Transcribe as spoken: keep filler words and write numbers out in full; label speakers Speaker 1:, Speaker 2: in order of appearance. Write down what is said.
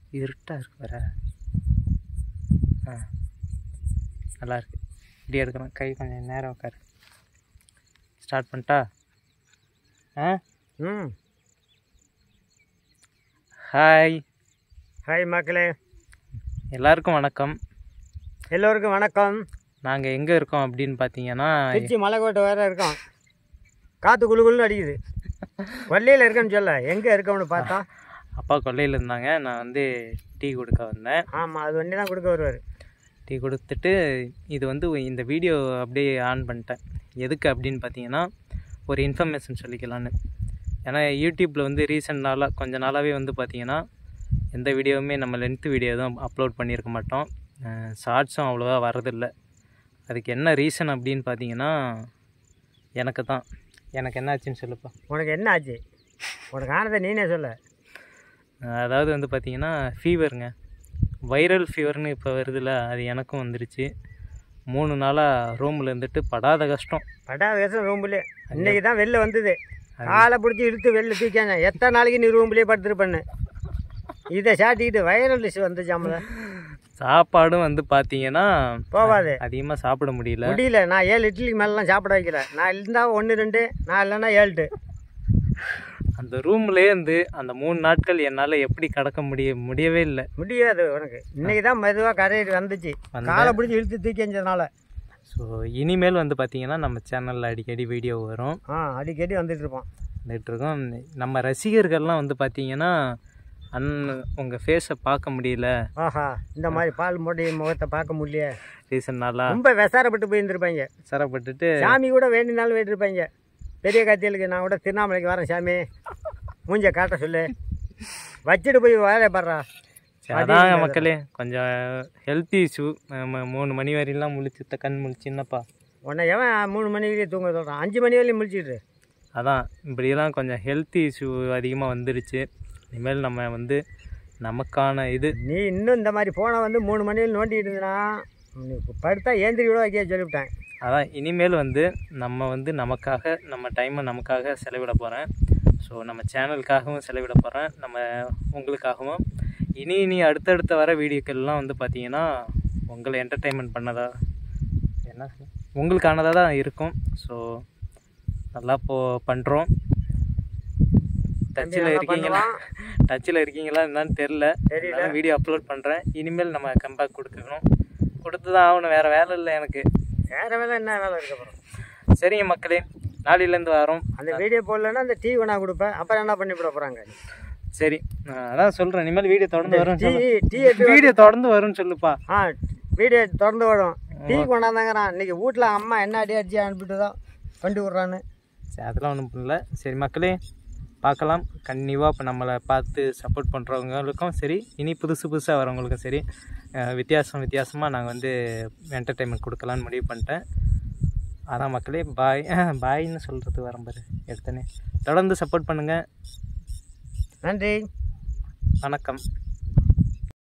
Speaker 1: இருட்டாக இருக்கு வர. ஆ நல்லாயிருக்கு. இப்படி எடுக்கிறேன். கை கொஞ்சம் நேரம் உட்காரு. ஸ்டார்ட் பண்ணிட்டா? ஆ
Speaker 2: ம்
Speaker 1: ஹாய்
Speaker 2: ஹாய் மக்களே,
Speaker 1: எல்லாருக்கும் வணக்கம்.
Speaker 2: எல்லோருக்கும் வணக்கம்.
Speaker 1: நாங்கள் எங்கே இருக்கோம் அப்படின்னு பார்த்தீங்கன்னா,
Speaker 2: திருச்சி மலைக்கோட்டை வேறு இருக்கோம். காற்று குளு குளுன்னு அடிக்குது. கொல்லையில் இருக்கேன்னு சொல்ல, எங்கே இருக்கோம்னு பார்த்தா
Speaker 1: அப்பா கொல்லையில் இருந்தாங்க. நான் வந்து டீ கொடுக்க வந்தேன்.
Speaker 2: ஆமாம், அது வண்டி தான் கொடுக்க வருவார்.
Speaker 1: டீ கொடுத்துட்டு இது வந்து இந்த வீடியோ அப்படியே ஆன் பண்ணிட்டேன். எதுக்கு அப்படின்னு பார்த்தீங்கன்னா, ஒரு இன்ஃபர்மேஷன் சொல்லிக்கலான்னு. ஏன்னா யூடியூப்பில் வந்து ரீசெண்ட் நாளாக கொஞ்ச நாளாகவே வந்து பார்த்திங்கன்னா எந்த வீடியோவுமே நம்ம லென்த்து வீடியோ தான் அப்லோட் பண்ணியிருக்க மாட்டோம். ஷார்ட்ஸும் அவ்வளோவா வரதில்லை. அதுக்கு என்ன ரீசன் அப்படின்னு பார்த்தீங்கன்னா, எனக்கு தான். எனக்கு என்ன ஆச்சுன்னு சொல்லுப்பா.
Speaker 2: உனக்கு என்ன ஆச்சு? உனக்கு ஆனதை நீனே சொல்ல.
Speaker 1: அதாவது வந்து பார்த்திங்கன்னா ஃபீவருங்க, வைரல் ஃபீவர்னு இப்போ வருதுல்ல, அது எனக்கும் வந்துருச்சு. மூணு நாளாக ரூமில் இருந்துட்டு படாத கஷ்டம்.
Speaker 2: படாத கஷ்டம் ரூம்லேயே. இன்றைக்கி தான் வெளில வந்தது. காலை பிடிச்சி இழுத்து வெளில தூக்காங்க. எத்தனை நாளைக்கு நீ ரூம்லேயே படுத்துருப்பண்ணு. இதை சாட்டிக்கிட்டு வைரல் டிஷ் வந்துச்சாமல.
Speaker 1: சாப்பாடும் வந்து பார்த்தீங்கன்னா
Speaker 2: போகாது,
Speaker 1: அதிகமாக சாப்பிட முடியல
Speaker 2: முடியல நான் ஏழு இட்லிக்கு மேலாம் சாப்பிட வைக்கிறேன். நான் இருந்தால் ஒன்று ரெண்டு, நான் இல்லைன்னா ஏழு.
Speaker 1: அந்த ரூம்லேயே இருந்து அந்த மூணு நாட்கள் என்னால் எப்படி கடக்க முடிய முடியவே இல்லை.
Speaker 2: முடியாது உனக்கு. இன்னைக்கு தான் மெதுவாக கரையிட்டு வந்துச்சு. காலை பிடிச்சி இழுத்து தூக்கி வந்ததுனால.
Speaker 1: ஸோ இனிமேல் வந்து பார்த்திங்கன்னா நம்ம சேனலில் அடிக்கடி வீடியோ வரும்.
Speaker 2: ஆ அடிக்கடி வந்துட்டுருப்போம்
Speaker 1: வந்துட்டுருக்கோம். நம்ம ரசிகர்கள்லாம் வந்து பார்த்திங்கன்னா, அன் உங்கள் ஃபேஸை பார்க்க முடியல,
Speaker 2: ஆஹா இந்த மாதிரி பால் மூடி முகத்தை பார்க்க முடியல,
Speaker 1: ரீசன் நாளாக
Speaker 2: ரொம்ப விசாரப்பட்டு போயிருந்துருப்பாங்க.
Speaker 1: சிரப்பட்டுட்டு
Speaker 2: சாமி கூட வேண்டினாலும் வேண்டியிருப்பாங்க. பெரிய கத்தியலுக்கு நான் கூட திருவண்ணாமலைக்கு வரேன் சாமி, மூஞ்ச காட்ட சொல்லு, வச்சுட்டு போய் வேலையை பாடுறா.
Speaker 1: அதாங்க மக்களே, கொஞ்சம் ஹெல்த் இஷ்யூ. மூணு மணி வரையிலாம் முழிச்சு கண் முழிச்சுன்னப்பா.
Speaker 2: உன்னை எவன் மூணு மணி வரையும் தூங்க சொல்கிறான்? அஞ்சு மணி வரையும் முழிச்சிட்டு.
Speaker 1: அதான் இப்படியெல்லாம் கொஞ்சம் ஹெல்த் இஷ்யூ அதிகமாக வந்துருச்சு. இனிமேல் நம்ம வந்து நமக்கான இது.
Speaker 2: நீ இன்னும் இந்த மாதிரி ஃபோனை வந்து மூணு மணியில் நோண்டிட்டு இருந்தனா நீ படுத்தா ஏந்திரி கூட வைக்க சொல்லிவிட்டேன்.
Speaker 1: அதான் இனிமேல் வந்து நம்ம வந்து நமக்காக நம்ம டைமை நமக்காக செலவிட போகிறேன். ஸோ நம்ம சேனலுக்காகவும் செலவிட போகிறேன், நம்ம உங்களுக்காகவும். இனி இனி அடுத்தடுத்த வர வீடியோக்கள்லாம் வந்து பார்த்திங்கன்னா உங்களை என்டர்டெயின்மெண்ட் பண்ணதா என்ன உங்களுக்கானதாக தான் இருக்கும். ஸோ நல்லா போ பண்ணுறோம். டச்சில் இருக்கீங்களா டச்சில் இருக்கீங்களா என்னன்னு தெரில தெரியல வீடியோ அப்லோட் பண்ணுறேன். இனிமேல் நம்ம கம்பேக் கொடுக்கணும், கொடுத்து தான் ஆகணும். வேறு வேலை இல்லை எனக்கு.
Speaker 2: வேறு வேலை என்ன வேலை இருக்கு அப்புறம்?
Speaker 1: சரிங்க மக்களே, நாளையிலேருந்து வரோம்.
Speaker 2: அந்த வீடியோ போடலன்னா அந்த டீ வேணா கொடுப்பேன். அப்புறம் என்ன பண்ணி விட போகிறாங்க?
Speaker 1: சரி அதான் சொல்கிறேன். இனிமேல் வீடியோ தொடர்ந்து வரும்.
Speaker 2: டீ
Speaker 1: வீடியோ தொடர்ந்து வரும்னு சொல்லுப்பா.
Speaker 2: ஆ வீடியோ தொடர்ந்து வரும். டீ கொண்டாந்தாங்கிறான். இன்றைக்கி வீட்டில் அம்மா என்ன அடி அடிச்சு அனுப்பிட்டு தான் வண்டி விட்றான்னு. சரி
Speaker 1: அதெல்லாம் ஒன்றும் பண்ணல. சரி மக்களே, பார்க்கலாம். கண்டிப்பாக இப்போ நம்மளை பார்த்து சப்போர்ட் பண்ணுறவங்களுக்கும் சரி, இனி புதுசு புதுசாக வரவங்களுக்கும் சரி, வித்தியாசம் வித்தியாசமாக நாங்கள் வந்து என்டர்டெயின்மெண்ட் கொடுக்கலான்னு முடிவு பண்ணிட்டேன். அதான் மக்களே, பாய். பாய்ன்னு சொல்கிறது வரம்பரு எடுத்தனே. தொடர்ந்து சப்போர்ட் பண்ணுங்கள்.
Speaker 2: நன்றி,
Speaker 1: வணக்கம்.